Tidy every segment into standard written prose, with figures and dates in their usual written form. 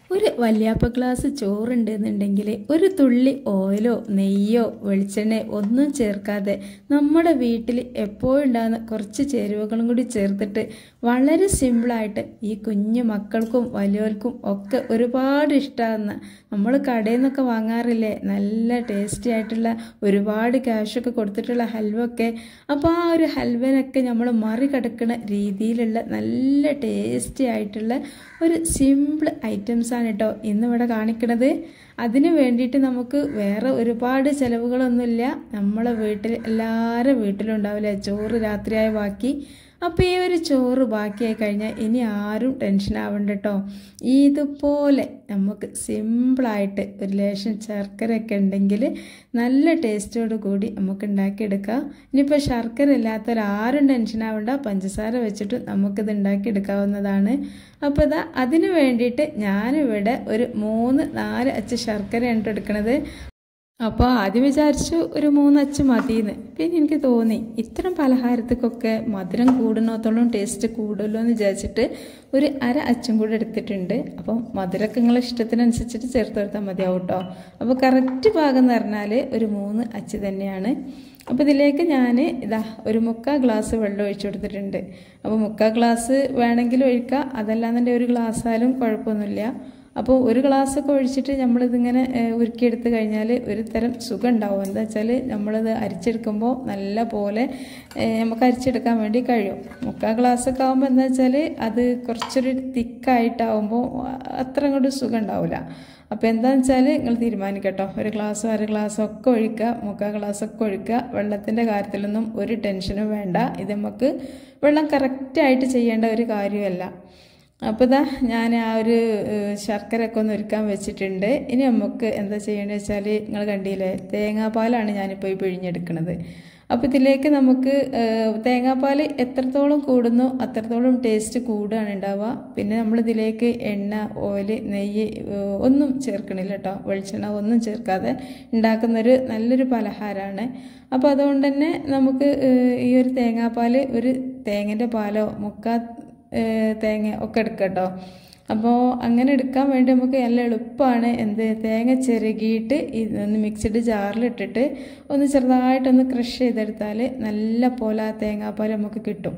ഒരു വല്യാപ്പ ഗ്ലാസ് ചോറുണ്ടെന്നുണ്ടെങ്കിൽ ഒരു തുള്ളി ഓയിലോ നെയ്യോ വെളിച്ചെണ്ണയോ ഒന്നും ചേർക്കാതെ നമ്മുടെ വീട്ടിൽ എപ്പോഴും ഉണ്ടാകുന്ന കുറച്ച് ചേരുവകളും കൂടി ചേർത്തിട്ട് വളരെ സിമ്പിളായിട്ട് ഈ കുഞ്ഞു മക്കൾക്കും വലിയവർക്കും ഒക്കെ ഒരുപാട് ഇഷ്ടമാകുന്ന, നമ്മൾ കടയിൽ നിന്നൊക്കെ വാങ്ങാറില്ലേ നല്ല ടേസ്റ്റി ആയിട്ടുള്ള ഒരുപാട് ക്യാഷൊക്കെ കൊടുത്തിട്ടുള്ള ഹൽവ ഒക്കെ. അപ്പോൾ ആ ഒരു ഹൽവനൊക്കെ നമ്മൾ മറികടക്കുന്ന രീതിയിലുള്ള നല്ല ടേസ്റ്റി ആയിട്ടുള്ള ഒരു സിമ്പിൾ ഐറ്റംസാണ് കേട്ടോ ഇന്നിവിടെ കാണിക്കുന്നത്. അതിന് വേണ്ടിയിട്ട് നമുക്ക് വേറെ ഒരുപാട് ചിലവുകളൊന്നുമില്ല. നമ്മളെ വീട്ടിൽ എല്ലാവരും വീട്ടിലും ഉണ്ടാവില്ല ചോറ് രാത്രിയായ ബാക്കി. അപ്പോൾ ഈ ഒരു ചോറ് ബാക്കിയായി കഴിഞ്ഞാൽ ഇനി ആരും ടെൻഷൻ ആവണ്ട കേട്ടോ. ഇതുപോലെ നമുക്ക് സിമ്പിളായിട്ട് ഒരു ലേശം ശർക്കരയൊക്കെ ഉണ്ടെങ്കിൽ നല്ല ടേസ്റ്റോട് കൂടി നമുക്ക് ഉണ്ടാക്കിയെടുക്കാം. ഇനിയിപ്പോൾ ശർക്കര ഇല്ലാത്തവരാരും ടെൻഷൻ ആവണ്ട, പഞ്ചസാര വെച്ചിട്ട് നമുക്കിത് ഉണ്ടാക്കിയെടുക്കാവുന്നതാണ്. അപ്പോൾ അതിന് വേണ്ടിയിട്ട് ഞാനിവിടെ ഒരു 3-4 അച്ച് ശർക്കരയാണ് എടുക്കുന്നത്. അപ്പോൾ ആദ്യം വിചാരിച്ചു ഒരു 3 അച്ച് മതിയെന്ന്. പിന്നെ എനിക്ക് തോന്നി ഇത്തരം പലഹാരത്തിക്കൊക്കെ മധുരം കൂടുന്നത്തോളം ടേസ്റ്റ് കൂടുമല്ലോ എന്ന് വിചാരിച്ചിട്ട് ഒരു 1/2 അച്ചും കൂടെ എടുത്തിട്ടുണ്ട്. അപ്പം മധുരമൊക്കെ നിങ്ങളുടെ ഇഷ്ടത്തിനനുസരിച്ചിട്ട് ചേർത്ത് കൊടുത്താൽ മതിയാവും കേട്ടോ. അപ്പോൾ കറക്റ്റ് ഭാഗം എന്ന് പറഞ്ഞാൽ ഒരു 3 അച്ച് തന്നെയാണ്. അപ്പോൾ ഇതിലേക്ക് ഞാൻ ഒരു 3/4 ഗ്ലാസ് വെള്ളം ഒഴിച്ചു കൊടുത്തിട്ടുണ്ട്. അപ്പോൾ 3/4 ഗ്ലാസ് വേണമെങ്കിൽ ഒഴിക്കുക, അതല്ലാന്നുണ്ടെങ്കിൽ ഒരു ഗ്ലാസ്സായാലും കുഴപ്പമൊന്നുമില്ല. അപ്പോൾ ഒരു ഗ്ലാസ്സൊക്കെ ഒഴിച്ചിട്ട് നമ്മളിതിങ്ങനെ ഉരുക്കിയെടുത്ത് കഴിഞ്ഞാൽ ഒരു തരം സുഖം ഉണ്ടാവും. എന്താ വെച്ചാൽ നമ്മളിത് അരിച്ചെടുക്കുമ്പോൾ നല്ല പോലെ നമുക്ക് അരിച്ചെടുക്കാൻ വേണ്ടി കഴിയും. 3/4 ഗ്ലാസ്സൊക്കെ ആകുമ്പോൾ എന്താ വെച്ചാൽ അത് കുറച്ചൊരു തിക്കായിട്ടാവുമ്പോൾ അത്ര അങ്ങോട്ട് സുഖം ഉണ്ടാവില്ല. അപ്പോൾ എന്താണെന്ന് വെച്ചാൽ നിങ്ങൾ തീരുമാനിക്കട്ടോ, ഒരു ഗ്ലാസ്സോ 1/2 ഗ്ലാസ്സോ ഒക്കെ ഒഴിക്കുക, 3/4 ഗ്ലാസ്സൊക്കെ ഒഴിക്കുക. വെള്ളത്തിൻ്റെ കാര്യത്തിലൊന്നും ഒരു ടെൻഷനും വേണ്ട. ഇത് നമുക്ക് വെള്ളം കറക്റ്റായിട്ട് ചെയ്യേണ്ട ഒരു കാര്യമല്ല. അപ്പോൾ ഞാൻ ആ ഒരു ശർക്കരയൊക്കെ ഒന്ന് ഒരുക്കാൻ വെച്ചിട്ടുണ്ട്. ഇനി നമുക്ക് എന്താ ചെയ്യേണ്ടത് വെച്ചാൽ നിങ്ങൾ കണ്ടില്ലേ, തേങ്ങാപ്പാലാണ് ഞാനിപ്പോൾ ഈ പിഴിഞ്ഞെടുക്കുന്നത്. അപ്പോൾ ഇതിലേക്ക് നമുക്ക് തേങ്ങാപ്പാൽ എത്രത്തോളം കൂടുന്നു അത്രത്തോളം ടേസ്റ്റ് കൂടുകയാണ് ഉണ്ടാവുക. പിന്നെ നമ്മളിതിലേക്ക് എണ്ണ, ഓയിൽ, നെയ്യ് ഒന്നും ചേർക്കണില്ല കേട്ടോ. വെളിച്ചെണ്ണ ഒന്നും ചേർക്കാതെ ഉണ്ടാക്കുന്നൊരു നല്ലൊരു പലഹാരമാണ്. അപ്പോൾ അതുകൊണ്ട് തന്നെ നമുക്ക് ഈ ഒരു തേങ്ങാപ്പാൽ ഒരു തേങ്ങൻ്റെ പാലോ 3/4 തേങ്ങ ഒക്കെ എടുക്കാം കേട്ടോ. അപ്പോൾ അങ്ങനെ എടുക്കാൻ വേണ്ടി നമുക്ക് നല്ല എളുപ്പമാണ്. തേങ്ങ ചിരകിയിട്ട് ഒന്ന് മിക്സിഡ് ജാറിലിട്ടിട്ട് ഒന്ന് ചെറുതായിട്ടൊന്ന് ക്രഷ് ചെയ്തെടുത്താൽ നല്ല പോലെ ആ തേങ്ങാപ്പാൽ നമുക്ക് കിട്ടും.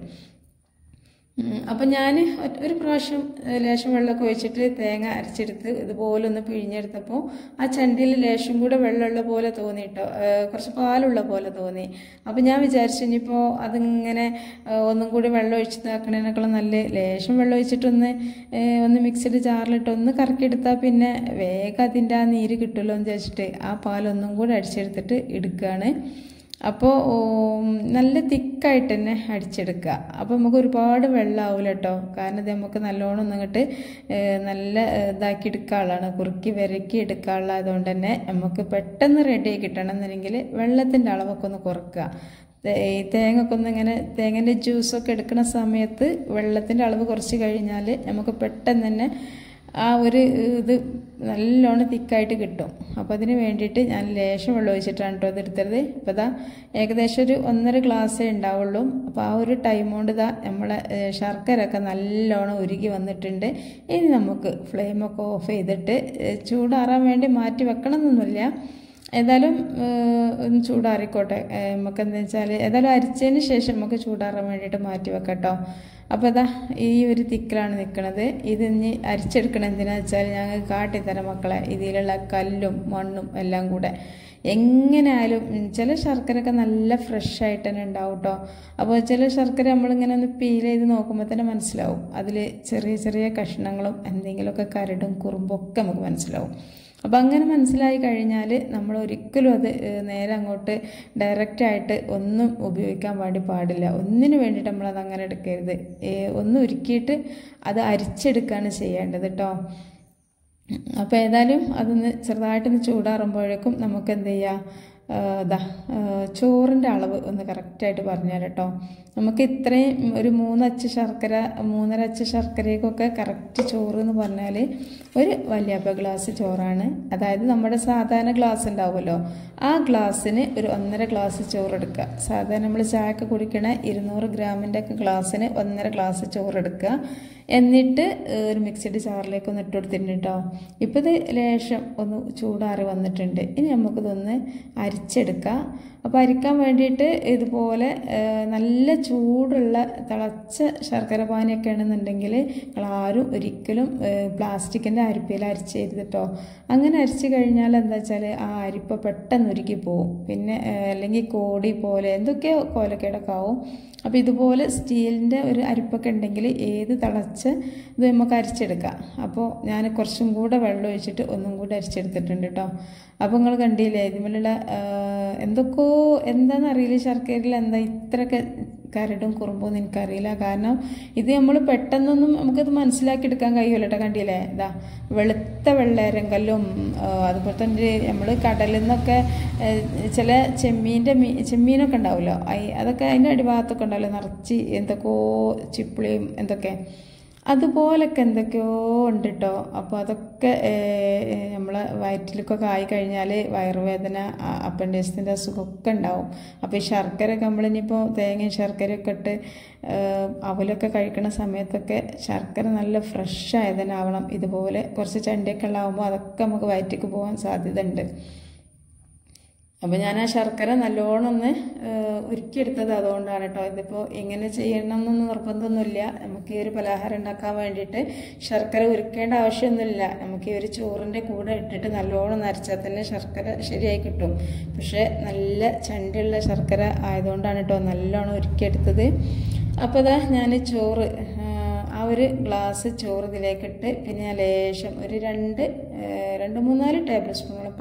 അപ്പം ഞാൻ ഒരു പ്രാവശ്യം ലേശം വെള്ളമൊക്കെ ഒഴിച്ചിട്ട് തേങ്ങ അരച്ചെടുത്ത് ഇതുപോലെ ഒന്ന് പിഴിഞ്ഞെടുത്തപ്പോൾ ആ ചണ്ടിയിൽ ലേശം കൂടെ വെള്ളമുള്ള പോലെ തോന്നി കേട്ടോ, കുറച്ച് പാലുള്ള പോലെ തോന്നി. അപ്പം ഞാൻ വിചാരിച്ചു ഇനിയിപ്പോൾ അതിങ്ങനെ ഒന്നും കൂടി വെള്ളം ഒഴിച്ചിട്ടാക്കണേനേക്കാളും നല്ല ലേശം വെള്ളം ഒഴിച്ചിട്ടൊന്ന് മിക്സിഡ് ജാറിലിട്ട് ഒന്ന് കറക്കിയെടുത്താൽ പിന്നെ വേഗം അതിൻ്റെ ആ നീര് കിട്ടുമല്ലോ എന്ന് വിചാരിച്ചിട്ട് ആ പാലൊന്നും കൂടി അടിച്ചെടുത്തിട്ട് എടുക്കുകയാണ്. അപ്പോൾ നല്ല തിക്കായിട്ട് തന്നെ അടിച്ചെടുക്കുക. അപ്പോൾ നമുക്ക് ഒരുപാട് വെള്ളമാവില്ല കേട്ടോ. കാരണം ഇത് നമുക്ക് നല്ലോണം ഒന്നിങ്ങോട്ട് നല്ല ഇതാക്കി എടുക്കാനുള്ളതാണ്, കുറുക്കി വിരക്കി എടുക്കാനുള്ള. അതുകൊണ്ട് തന്നെ നമുക്ക് പെട്ടെന്ന് റെഡിയായി കിട്ടണം എന്നുണ്ടെങ്കിൽ വെള്ളത്തിൻ്റെ അളവൊക്കെ ഒന്ന് കുറക്കുക. ഈ തേങ്ങയൊക്കെ ഇങ്ങനെ തേങ്ങൻ്റെ ജ്യൂസൊക്കെ എടുക്കുന്ന സമയത്ത് വെള്ളത്തിൻ്റെ അളവ് കുറച്ച് കഴിഞ്ഞാൽ നമുക്ക് പെട്ടെന്ന് തന്നെ ആ ഒരു ഇത് നല്ലോണം തിക്കായിട്ട് കിട്ടും. അപ്പോൾ അതിന് വേണ്ടിയിട്ട് ഞാൻ ലേശം വെള്ളം ഒഴിച്ചിട്ടാണ് കേട്ടോ ഇതെടുത്തത്. അപ്പോൾ ഏകദേശം ഒരു 1.5 ഗ്ലാസ്സേ ഉണ്ടാവുള്ളൂ. അപ്പോൾ ആ ഒരു ടൈം കൊണ്ട് നമ്മളെ ശർക്കരയൊക്കെ നല്ലോണം ഉരുകി വന്നിട്ടുണ്ട്. ഇനി നമുക്ക് ഫ്ലെയിമൊക്കെ ഓഫ് ചെയ്തിട്ട് ചൂടാറാൻ വേണ്ടി മാറ്റി വെക്കണം എന്നൊന്നുമില്ല. ഏതായാലും ഒന്ന് ചൂടാറിക്കോട്ടെ. നമുക്ക് എന്താ വെച്ചാൽ ഏതായാലും അരിച്ചതിന് ശേഷം നമുക്ക് ചൂടാറാൻ വേണ്ടിയിട്ട് മാറ്റി വെക്കാം കേട്ടോ. അപ്പോൾ ഈ ഒരു തിക്കിലാണ് നിൽക്കുന്നത്. ഇതിനി അരിച്ചെടുക്കണം എന്തിനാണെന്ന് വെച്ചാൽ ഞങ്ങൾക്ക് കാട്ടിത്തരാം മക്കളെ. ഇതിലുള്ള കല്ലും മണ്ണും എല്ലാം കൂടെ എങ്ങനെയായാലും ചില ശർക്കരയൊക്കെ നല്ല ഫ്രഷ് ആയിട്ട് തന്നെ ഉണ്ടാവും കേട്ടോ. അപ്പോൾ ചില ശർക്കര നമ്മളിങ്ങനെ ഒന്ന് പീൽ ചെയ്ത് നോക്കുമ്പോൾ തന്നെ മനസ്സിലാവും അതിൽ ചെറിയ ചെറിയ കഷ്ണങ്ങളും എന്തെങ്കിലുമൊക്കെ കരടും കുറുമ്പും ഒക്കെ നമുക്ക് മനസ്സിലാവും. അപ്പോൾ അങ്ങനെ മനസ്സിലായി കഴിഞ്ഞാൽ നമ്മൾ ഒരിക്കലും അത് നേരെ അങ്ങോട്ട് ഡയറക്റ്റായിട്ട് ഒന്നും ഉപയോഗിക്കാൻ വേണ്ടി പാടില്ല. ഒന്നിനു വേണ്ടിയിട്ട് നമ്മളത് അങ്ങനെ എടുക്കരുത്. ഒന്ന് ഉരുക്കിയിട്ട് അത് അരിച്ചെടുക്കുകയാണ് ചെയ്യേണ്ടത് കേട്ടോ. അപ്പോൾ ഏതായാലും അതൊന്ന് ചെറുതായിട്ടൊന്ന് ചൂടാറുമ്പോഴേക്കും നമുക്ക് എന്ത് ചെയ്യാം, ചോറിൻ്റെ അളവ് ഒന്ന് കറക്റ്റായിട്ട് പറഞ്ഞാൽ കേട്ടോ. നമുക്ക് ഇത്രയും ഒരു 3 അച്ച് ശർക്കര 3.5 അച്ച് ശർക്കരയ്ക്കൊക്കെ കറക്റ്റ് ചോറ് എന്ന് പറഞ്ഞാൽ ഒരു വല്യാപ്പ ഗ്ലാസ് ചോറാണ്. അതായത് നമ്മുടെ സാധാരണ ഗ്ലാസ് ഉണ്ടാവുമല്ലോ, ആ ഗ്ലാസ്സിന് ഒരു 1.5 ഗ്ലാസ് ചോറെടുക്കുക. സാധാരണ നമ്മൾ ചായക്ക് കുടിക്കണ 200 ഗ്രാമിൻ്റെ ഒക്കെ ഗ്ലാസ്സിന് 1.5 ഗ്ലാസ് ചോറെടുക്കുക. എന്നിട്ട് ഒരു മിക്സിയുടെ ജാറിലേക്ക് ഒന്ന് ഇട്ട് കൊടുത്തിട്ടുണ്ട് കേട്ടോ. ഇപ്പോൾ ഇത് ലേശം ഒന്ന് ചൂടാറി വന്നിട്ടുണ്ട്. ഇനി നമുക്കിതൊന്ന് അരിച്ചെടുക്കാം. അപ്പോൾ അരിക്കാൻ വേണ്ടിയിട്ട് ഇതുപോലെ നല്ല ചൂടുള്ള തിളച്ച ശർക്കര പാനിയൊക്കെ ആണെന്നുണ്ടെങ്കിൽ നിങ്ങളാരും ഒരിക്കലും പ്ലാസ്റ്റിക്കിൻ്റെ അരിപ്പയിൽ അരിച്ചരുത് കേട്ടോ. അങ്ങനെ അരിച്ച് കഴിഞ്ഞാൽ എന്താ വെച്ചാൽ ആ അരിപ്പ പെട്ടെന്ന് ഉരുക്കി പോവും. പിന്നെ അല്ലെങ്കിൽ കോടി പോലെ എന്തൊക്കെയോ കോലക്കേടൊക്കെ ആവും. അപ്പോൾ ഇതുപോലെ സ്റ്റീലിൻ്റെ ഒരു അരിപ്പൊക്കെ ഉണ്ടെങ്കിൽ ഏത് തിളച്ച് ഇത് നമുക്ക് അരിച്ചെടുക്കാം. അപ്പോൾ ഞാൻ കുറച്ചും കൂടെ വെള്ളം ഒഴിച്ചിട്ട് ഒന്നും കൂടെ അരിച്ചെടുത്തിട്ടുണ്ട് കേട്ടോ. അപ്പോൾ നിങ്ങൾ കണ്ടില്ലേ ഇതിലുള്ള എന്തൊക്കെയോ എന്താണെന്നറിയില്ല, ശർക്കരയിൽ എന്താ ഇത്രയൊക്കെ കരടും കുറുമ്പൊന്നും എനിക്കറിയില്ല. കാരണം ഇത് നമ്മൾ പെട്ടെന്നൊന്നും നമുക്കത് മനസ്സിലാക്കിയെടുക്കാൻ കഴിയുമല്ലോ കേട്ടോ. കണ്ടില്ലേ ഇതാ വെളുത്ത വെള്ളേരങ്കല്ലും അതുപോലെ തന്നെ നമ്മൾ കടലിൽ നിന്നൊക്കെ ചില ചെമ്മീനൊക്കെ ഉണ്ടാവുമല്ലോ, അതൊക്കെ അതിൻ്റെ അടിഭാഗത്തൊക്കെ ഉണ്ടാവില്ലോ നിറച്ച് എന്തൊക്കെയോ ചിപ്പിളിയും എന്തൊക്കെ അതുപോലൊക്കെ എന്തൊക്കെയോ ഉണ്ട് കേട്ടോ. അപ്പോൾ അതൊക്കെ നമ്മളെ വയറ്റിലൊക്കെ ആയിക്കഴിഞ്ഞാൽ വയറുവേദന അപ്പൻഡിക്സിൻ്റെ അസുഖമൊക്കെ ഉണ്ടാവും. അപ്പോൾ ഈ ശർക്കരയൊക്കെ നമ്മളിനിപ്പോൾ തേങ്ങയും ശർക്കരയൊക്കെ ഇട്ട് അവലൊക്കെ കഴിക്കുന്ന സമയത്തൊക്കെ ശർക്കര നല്ല ഫ്രഷ് ആയതിനാവണം. ഇതുപോലെ കുറച്ച് ചണ്ടിയൊക്കെ ഉള്ളാകുമ്പോൾ അതൊക്കെ നമുക്ക് വയറ്റിലേക്ക് പോകാൻ സാധ്യത ഉണ്ട്. അപ്പോൾ ഞാൻ ആ ശർക്കര നല്ലോണം ഒന്ന് ഉരുക്കിയെടുത്തത് അതുകൊണ്ടാണ് കേട്ടോ. ഇതിപ്പോൾ എങ്ങനെ ചെയ്യണം എന്നൊന്നും നിർബന്ധമൊന്നുമില്ല. നമുക്ക് ഈ ഒരു പലഹാരം ഉണ്ടാക്കാൻ വേണ്ടിയിട്ട് ശർക്കര ഉരുക്കേണ്ട ആവശ്യമൊന്നുമില്ല. നമുക്ക് ഈ ഒരു ചോറിൻ്റെ കൂടെ ഇട്ടിട്ട് നല്ലോണം നരച്ചാൽ തന്നെ ശർക്കര ശരിയായി കിട്ടും. പക്ഷേ നല്ല ചണ്ടിയുള്ള ശർക്കര ആയതുകൊണ്ടാണ് കേട്ടോ നല്ലോണം ഉരുക്കിയെടുത്തത്. അപ്പോൾ ഇതാ ഞാൻ ചോറ് ആ ഒരു ഗ്ലാസ് ചോറ് ഇതിലേക്കിട്ട് പിന്നെ ഞാൻ ലേശം ഒരു 2-3-4 ടേബിൾ സ്പൂണോളം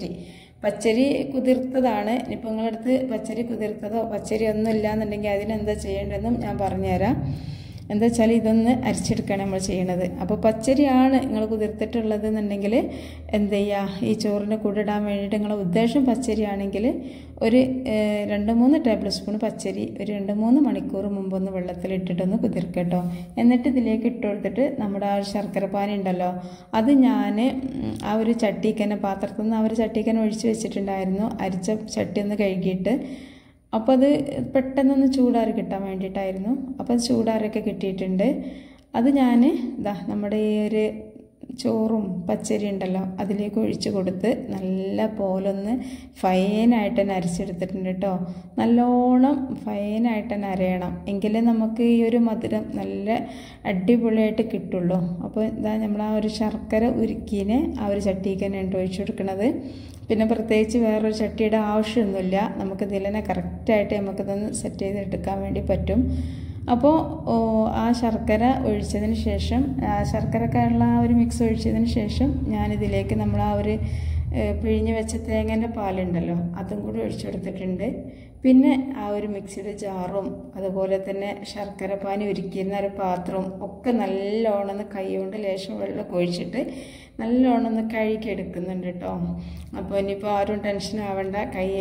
പച്ചരി കുതിർത്തതാണ്. ഇനിയിപ്പോൾ നിങ്ങളടുത്ത് പച്ചരി കുതിർത്തതോ പച്ചരി ഒന്നും ഇല്ലയെന്നുണ്ടെങ്കിൽ അതിനെന്താ ചെയ്യേണ്ടതെന്നും ഞാൻ പറഞ്ഞുതരാം. എന്താ വെച്ചാൽ ഇതൊന്ന് അരിച്ചെടുക്കുകയാണ് നമ്മൾ ചെയ്യണത്. അപ്പോൾ പച്ചരിയാണ് നിങ്ങൾ കുതിർത്തിട്ടുള്ളത് എന്നുണ്ടെങ്കിൽ എന്ത് ചെയ്യുക, ഈ ചോറിൻ്റെ കൂടെ ഇടാൻ വേണ്ടിയിട്ട് നിങ്ങളുടെ ഉദ്ദേശം പച്ചരിയാണെങ്കിൽ ഒരു 2-3 ടേബിൾ സ്പൂൺ പച്ചരി ഒരു 2-3 മണിക്കൂർ മുമ്പൊന്ന് വെള്ളത്തിലിട്ടിട്ടൊന്ന് കുതിർക്കട്ടോ. എന്നിട്ട് ഇതിലേക്ക് ഇട്ട് കൊടുത്തിട്ട് നമ്മുടെ ആ ഒരു ശർക്കര പാനി ഉണ്ടല്ലോ അത് ഞാൻ ആ ഒരു ചട്ടിക്കന്നെ പാത്രത്തിൽ നിന്ന് ആ ഒരു ചട്ടിക്കന്നെ ഒഴിച്ച് വെച്ചിട്ടുണ്ടായിരുന്നു. അരിച്ച ചട്ടി ഒന്ന് കഴുകിയിട്ട്. അപ്പോൾ അത് പെട്ടെന്നൊന്ന് ചൂടാറി കിട്ടാൻ വേണ്ടിയിട്ടായിരുന്നു. അപ്പോൾ അത് ചൂടാറിയൊക്കെ കിട്ടിയിട്ടുണ്ട്. അത് ഞാൻ നമ്മുടെ ഈ ഒരു ചോറും പച്ചരി ഉണ്ടല്ലോ അതിലേക്ക് ഒഴിച്ച് കൊടുത്ത് നല്ല പോലൊന്ന് ഫൈനായിട്ട് തന്നെ അരച്ചെടുത്തിട്ടുണ്ട് കേട്ടോ. നല്ലോണം ഫൈനായിട്ട് തന്നെ അരയണം, എങ്കിലേ നമുക്ക് ഈ ഒരു മധുരം നല്ല അടിപൊളിയായിട്ട് കിട്ടുള്ളൂ. അപ്പോൾ നമ്മൾ ആ ഒരു ശർക്കര ഉരുക്കീനെ ആ ഒരു ചട്ടിക്ക് തന്നെ ഒഴിച്ചു കൊടുക്കുന്നത്. പിന്നെ പ്രത്യേകിച്ച് വേറൊരു ചട്ടിയുടെ ആവശ്യമൊന്നുമില്ല. നമുക്കിതിൽ തന്നെ കറക്റ്റായിട്ട് നമുക്കിതൊന്ന് സെറ്റ് ചെയ്തെടുക്കാൻ വേണ്ടി പറ്റും. അപ്പോൾ ആ ശർക്കര ഒഴിച്ചതിന് ശേഷം ശർക്കരക്കായുള്ള ആ ഒരു മിക്സ് ഒഴിച്ചതിന് ശേഷം ഞാനിതിലേക്ക് നമ്മൾ ആ ഒരു പിഴിഞ്ഞ് വെച്ച തേങ്ങേൻ്റെ പാലുണ്ടല്ലോ അതും കൂടി ഒഴിച്ചു കൊടുത്തിട്ടുണ്ട്. പിന്നെ ആ ഒരു മിക്സിയുടെ ജാറും അതുപോലെ തന്നെ ശർക്കര പാനി ഉരുക്കിയിരുന്ന ഒരു പാത്രവും ഒക്കെ നല്ലോണം ഒന്ന് കൈ കൊണ്ട് ലേശം വെള്ളമൊക്കെ ഒഴിച്ചിട്ട് നല്ലോണം ഒന്ന് കഴുകിയെടുക്കുന്നുണ്ട് കേട്ടോ. അപ്പോൾ ഇനിയിപ്പോൾ ആരും ടെൻഷൻ ആവണ്ട,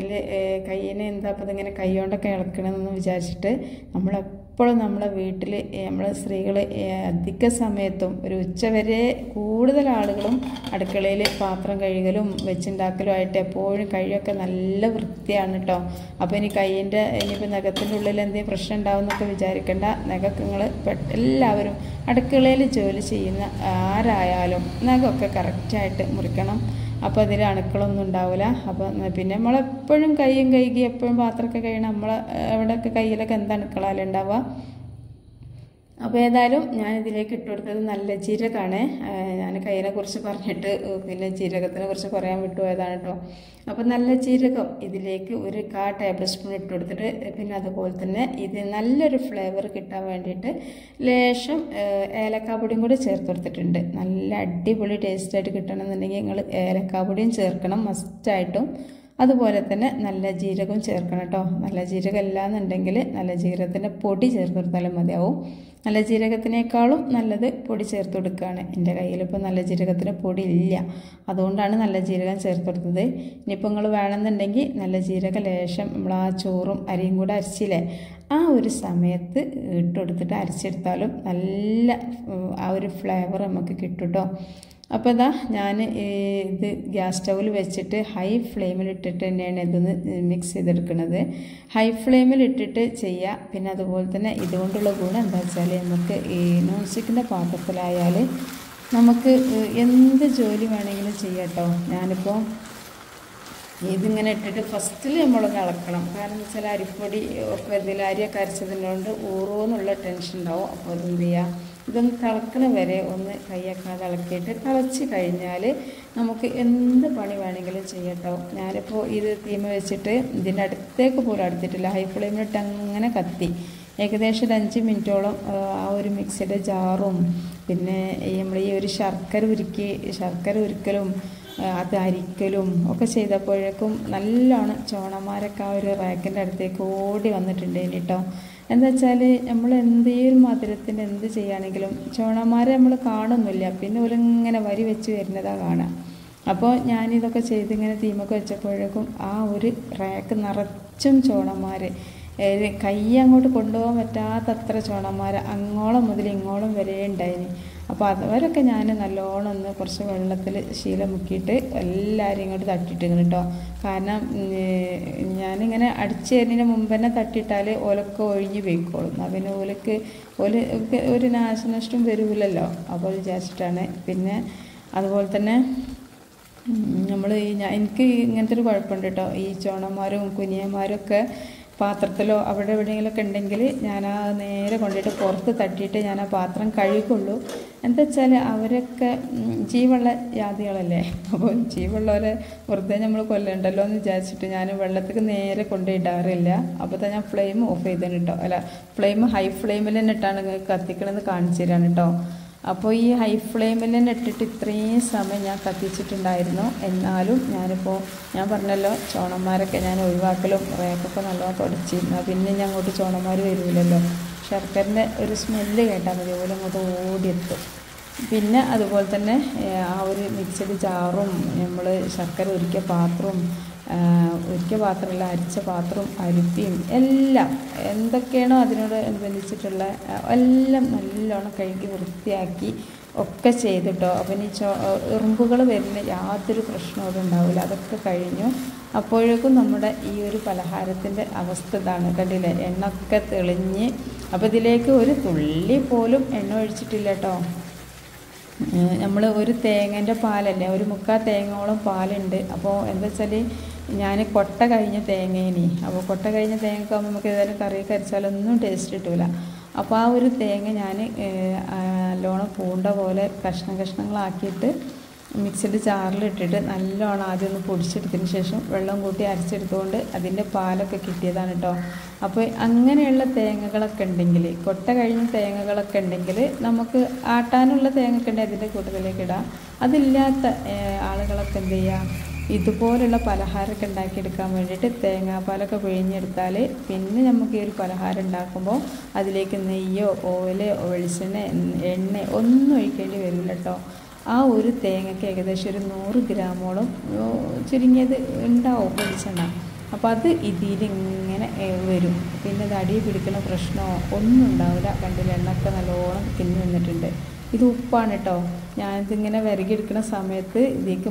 കയ്യിന് എന്താ അപ്പോൾ ഇതിങ്ങനെ കൈ കൊണ്ടൊക്കെ ഇളക്കണമെന്ന് വിചാരിച്ചിട്ട് നമ്മളെപ്പോഴും നമ്മളെ വീട്ടിൽ നമ്മൾ സ്ത്രീകൾ അധിക സമയത്തും ഒരു ഉച്ചവരെ കൂടുതൽ ആളുകളും അടുക്കളയിൽ പാത്രം കഴുകലും വെച്ചുണ്ടാക്കലും ആയിട്ട് എപ്പോഴും കഴിയൊക്കെ നല്ല വൃത്തിയാണ് കേട്ടോ. അപ്പോൾ ഇനിയിപ്പോൾ നഖത്തിൻ്റെ ഉള്ളിൽ എന്തെങ്കിലും പ്രശ്നം ഉണ്ടാവും എന്നൊക്കെ വിചാരിക്കേണ്ട. നഖങ്ങൾ എല്ലാവരും അടുക്കളയിൽ ജോലി ചെയ്യുന്ന ആരായാലും നഖമൊക്കെ കറക്റ്റായിട്ട് മുറിക്കണം. അപ്പോൾ അതിൽ അണുക്കളൊന്നും ഉണ്ടാവില്ല. അപ്പോൾ പിന്നെ നമ്മളെപ്പോഴും കൈയും കഴുകി എപ്പോഴും പാത്രമൊക്കെ കഴിയണം. എവിടെയൊക്കെ കയ്യിലൊക്കെ എന്ത് അണുക്കളാലും ഉണ്ടാവുക. അപ്പോൾ ഏതായാലും ഞാനിതിലേക്ക് ഇട്ട് കൊടുത്തത് നല്ല ജീരകമാണ്. ഞാൻ കയ്യിനെ കുറിച്ച് പറഞ്ഞിട്ട് പിന്നെ ജീരകത്തിനെ കുറിച്ച് പറയാൻ വിട്ടുപോയതാണ് കേട്ടോ. അപ്പോൾ നല്ല ജീരകം ഇതിലേക്ക് ഒരു 1/4 ടേബിൾ സ്പൂൺ ഇട്ട് കൊടുത്തിട്ട് പിന്നെ അതുപോലെ തന്നെ ഇത് നല്ലൊരു ഫ്ലേവർ കിട്ടാൻ വേണ്ടിയിട്ട് ലേശം ഏലക്കാപ്പൊടിയും കൂടി ചേർത്ത് കൊടുത്തിട്ടുണ്ട്. നല്ല അടിപൊളി ടേസ്റ്റായിട്ട് കിട്ടണമെന്നുണ്ടെങ്കിൽ നിങ്ങൾ ഏലക്കാപ്പൊടിയും ചേർക്കണം മസ്റ്റായിട്ടും. അതുപോലെ തന്നെ നല്ല ജീരകവും ചേർക്കണം കേട്ടോ. നല്ല ജീരകം ഇല്ലാന്നുണ്ടെങ്കിൽ നല്ല ജീരകത്തിൻ്റെ പൊടി ചേർത്ത് കൊടുത്താലും മതിയാവും. നല്ല ജീരകത്തിനേക്കാളും നല്ലത് പൊടി ചേർത്ത് കൊടുക്കുകയാണ്. എൻ്റെ കയ്യിലിപ്പോൾ നല്ല ജീരകത്തിൻ്റെ പൊടി ഇല്ല, അതുകൊണ്ടാണ് നല്ല ജീരകം ചേർത്ത് കൊടുത്തത്. ഇനിയിപ്പോൾ നിങ്ങൾ വേണമെന്നുണ്ടെങ്കിൽ നല്ല ജീരക ലേശം നമ്മൾ ആ ചോറും അരിയും കൂടെ അരച്ചില്ലേ ആ ഒരു സമയത്ത് ഇട്ട് കൊടുത്തിട്ട് അരച്ചെടുത്താലും നല്ല ആ ഒരു ഫ്ലേവർ നമുക്ക് കിട്ടും കേട്ടോ. അപ്പോൾ ഇതാ ഞാൻ ഇത് ഗ്യാസ് സ്റ്റൗവിൽ വെച്ചിട്ട് ഹൈ ഫ്ലെയിമിൽ ഇട്ടിട്ട് തന്നെയാണ് ഇതൊന്ന് മിക്സ് ചെയ്തെടുക്കുന്നത്. ഹൈ ഫ്ലെയിമിൽ ഇട്ടിട്ട് ചെയ്യുക. പിന്നെ അതുപോലെ തന്നെ ഇതുകൊണ്ടുള്ള ഗുണം എന്താ വെച്ചാൽ നമുക്ക് ഈ നോൺ സ്റ്റിക്കിൻ്റെ പാത്രത്തിലായാൽ നമുക്ക് എന്ത് ജോലി വേണമെങ്കിലും ചെയ്യാം കേട്ടോ. ഞാനിപ്പോൾ ഇതിങ്ങനെ ഇട്ടിട്ട് ഫസ്റ്റിൽ നമ്മളൊന്ന് ഇളക്കണം. കാരണം എന്ന് വെച്ചാൽ അരിപ്പൊടി ഒക്കെ ഇതിൽ അരിയൊക്കെ അരച്ചതിനോണ്ട് ഊറുമെന്നുള്ള ടെൻഷൻ ഉണ്ടാവും. അപ്പോൾ അതെന്ത് ചെയ്യുക, ഇതൊന്ന് തിളക്കണ വരെ ഒന്ന് കൈയൊക്കെ ഇളക്കിയിട്ട് തിളച്ച് കഴിഞ്ഞാൽ നമുക്ക് എന്ത് പണി വേണമെങ്കിലും ചെയ്യട്ടോ. ഞാനിപ്പോൾ ഇത് തീമ വെച്ചിട്ട് ഇതിൻ്റെ അടുത്തേക്ക് പോലും അടുത്തിട്ടില്ല. ഹൈ ഫ്ലെയിമിലിട്ട് അങ്ങനെ കത്തി ഏകദേശം ഒരു 5 മിനിറ്റോളം ആ ഒരു മിക്സിയുടെ ജാറും പിന്നെ നമ്മൾ ഈ ഒരു ശർക്കര ഉരുക്കലും അത് അരിക്കലും ഒക്കെ ചെയ്തപ്പോഴേക്കും നല്ലോണം ചോണന്മാരൊക്കെ ആ ഒരു റാക്കിൻ്റെ അടുത്തേക്ക് ഓടി വന്നിട്ടുണ്ടേനി കേട്ടോ. എന്താ വെച്ചാൽ നമ്മൾ എന്തെങ്കിലും മധുരത്തിന് എന്ത് ചെയ്യുകയാണെങ്കിലും ചോണന്മാരെ നമ്മൾ കാണുന്നില്ല, പിന്നെ ഓലിങ്ങനെ വരി വെച്ച് വരുന്നതാണ് കാണാം. അപ്പോൾ ഞാനിതൊക്കെ ചെയ്തിങ്ങനെ തീമൊക്കെ വെച്ചപ്പോഴേക്കും ആ ഒരു റാക്ക് നിറച്ചും ചോണന്മാർ, കൈ അങ്ങോട്ട് കൊണ്ടുപോകാൻ പറ്റാത്തത്ര ചോണന്മാർ അങ്ങോളം മുതൽ ഇങ്ങോളം വരെ ഉണ്ടായിന്. അപ്പോൾ അവരൊക്കെ ഞാൻ നല്ലോണം ഒന്ന് കുറച്ച് വെള്ളത്തിൽ ശീലം മുക്കിയിട്ട് എല്ലാവരും ഇങ്ങോട്ട് തട്ടിയിട്ടിരുന്നു കേട്ടോ. കാരണം ഞാനിങ്ങനെ അടിച്ചു തരുന്നതിന് മുമ്പ് തന്നെ തട്ടിയിട്ടാൽ ഓലൊക്കെ ഒഴിഞ്ഞ് പോയിക്കോളും. പിന്നെ ഓലക്ക് ഒരു നാശനഷ്ടം വരില്ലല്ലോ. അപ്പോൾ വിചാരിച്ചിട്ടാണ്. പിന്നെ അതുപോലെ തന്നെ എനിക്ക് ഇങ്ങനത്തെ ഒരു കുഴപ്പമുണ്ട് കേട്ടോ. ഈ ചോണന്മാരും കുനിയന്മാരും ഒക്കെ പാത്രത്തിലോ അവിടെ എവിടെയെങ്കിലുമൊക്കെ ഉണ്ടെങ്കിൽ ഞാൻ ആ നേരെ കൊണ്ടിട്ട് പുറത്ത് തട്ടിയിട്ട് ഞാൻ ആ പാത്രം കഴുകുള്ളൂ. എന്താ വെച്ചാൽ അവരൊക്കെ ജീവുള്ള ജാതികളല്ലേ. അപ്പോൾ ജീവുള്ളവരെ വെറുതെ നമ്മൾ കൊല്ലണ്ടല്ലോ എന്ന് വിചാരിച്ചിട്ട് ഞാൻ വെള്ളത്തേക്ക് നേരെ കൊണ്ടിടാറില്ല. അപ്പോൾ തന്നെ ഞാൻ ഫ്ലെയിം ഓഫ് ചെയ്തേന് കേട്ടോ. ഫ്ലെയിം ഹൈ ഫ്ലെയിമിൽ തന്നെ ഇട്ടാണ് കത്തിക്കണമെന്ന് കാണിച്ചു തരാണ് കേട്ടോ. അപ്പോൾ ഈ ഹൈ ഫ്ലെയിമിൽ തന്നെ ഇട്ടിട്ട് ഇത്രയും സമയം ഞാൻ കത്തിച്ചിട്ടുണ്ടായിരുന്നു. എന്നാലും ഞാൻ പറഞ്ഞല്ലോ ചോണന്മാരൊക്കെ ഞാൻ ഒഴിവാക്കലും റേക്കൊക്കെ നല്ലോണം തുടച്ചിരുന്നു. പിന്നെ ഞാൻ അങ്ങോട്ട് ചോണന്മാർ വരില്ലല്ലോ. ശർക്കരൻ്റെ ഒരു സ്മെല്ല് കേട്ടാൽ മതി, അതുപോലെ അങ്ങോട്ട് ഓടിയെത്തും. പിന്നെ അതുപോലെ തന്നെ ആ ഒരു മിക്സഡ് ജാറും നമ്മൾ ശർക്കര ഉരുക്കിയ പാത്രമല്ല അരിച്ച പാത്രവും അരിപ്പിയും എല്ലാം എന്തൊക്കെയാണോ അതിനോട് അനുബന്ധിച്ചിട്ടുള്ള എല്ലാം നല്ലോണം കഴുകി വൃത്തിയാക്കി ഒക്കെ ചെയ്തിട്ടോ. അപ്പം ഈ എറുമ്പുകൾ വരുന്ന യാതൊരു പ്രശ്നവും അവിടെ ഉണ്ടാവില്ല. അതൊക്കെ കഴിഞ്ഞു. അപ്പോഴേക്കും നമ്മുടെ ഈ ഒരു പലഹാരത്തിൻ്റെ അവസ്ഥ ഇതാണ്. കണ്ടില്ലേ, എണ്ണ ഒക്കെ തെളിഞ്ഞ്. അപ്പോൾ ഇതിലേക്ക് ഒരു തുള്ളി പോലും എണ്ണ ഒഴിച്ചിട്ടില്ല കേട്ടോ. നമ്മൾ ഒരു തേങ്ങേൻ്റെ പാലല്ലേ, ഒരു 3/4 തേങ്ങയോളം പാലുണ്ട്. അപ്പോൾ എന്താ വെച്ചാൽ ഞാൻ കൊട്ട കഴിഞ്ഞ തേങ്ങേനി. അപ്പോൾ കൊട്ട കഴിഞ്ഞ തേങ്ങയൊക്കെ ആകുമ്പോൾ നമുക്ക് ഏതായാലും കറിയൊക്കെ അരച്ചാലൊന്നും ടേസ്റ്റ് കിട്ടില്ല. അപ്പോൾ ആ ഒരു തേങ്ങ ഞാൻ നല്ലോണം പൂണ്ട പോലെ കഷ്ണങ്ങളാക്കിയിട്ട് മിക്സിയുടെ ജാറിലിട്ടിട്ട് നല്ലോണം ആദ്യം ഒന്ന് പൊടിച്ചെടുത്തതിന് ശേഷം വെള്ളം കൂട്ടി അരച്ചെടുത്തുകൊണ്ട് അതിൻ്റെ പാലൊക്കെ കിട്ടിയതാണ് കേട്ടോ. അപ്പോൾ അങ്ങനെയുള്ള തേങ്ങകളൊക്കെ ഉണ്ടെങ്കിൽ, കൊട്ട കഴിഞ്ഞ തേങ്ങകളൊക്കെ ഉണ്ടെങ്കിൽ നമുക്ക് ആട്ടാനുള്ള തേങ്ങയൊക്കെ ഉണ്ടെങ്കിൽ അതിൻ്റെ കൂട്ടത്തിലേക്ക് ഇടാം. അതില്ലാത്ത ആളുകളൊക്കെ എന്ത് ചെയ്യുക, ഇതുപോലുള്ള പലഹാരമൊക്കെ ഉണ്ടാക്കിയെടുക്കാൻ വേണ്ടിയിട്ട് തേങ്ങാപ്പാലൊക്കെ പിഴിഞ്ഞെടുത്താൽ പിന്നെ നമുക്ക് ഈ ഒരു പലഹാരം ഉണ്ടാക്കുമ്പോൾ അതിലേക്ക് നെയ്യോ ഓയിലോ വെളിച്ചെണ്ണ എണ്ണ ഒന്നും ഒഴിക്കേണ്ടി വരില്ല കേട്ടോ. ആ ഒരു തേങ്ങയ്ക്ക് ഏകദേശം ഒരു 100 ഗ്രാമോളം ചുരുങ്ങിയത് ഉണ്ടാവും വെളിച്ചെണ്ണ. അപ്പോൾ അത് ഇതിലിങ്ങനെ വരും. പിന്നെ അത് അടി പിടിക്കുന്ന പ്രശ്നമോ ഒന്നും ഉണ്ടാവില്ല. കണ്ടില്ല, എണ്ണയൊക്കെ നല്ലോണം തിന്നു വന്നിട്ടുണ്ട്. ഇത് ഉപ്പാണ് കേട്ടോ. ഞാനിതിങ്ങനെ വിരകിയെടുക്കുന്ന സമയത്ത് ഇതിലേക്ക്